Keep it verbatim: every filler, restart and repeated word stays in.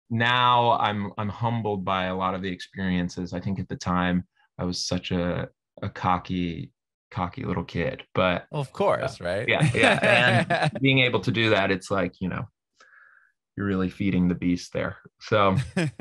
now I'm I'm humbled by a lot of the experiences. I think at the time I was such a a cocky cocky little kid, but Of uh, course, right? yeah, yeah, and being able to do that, it's like, you know, you're really feeding the beast there. So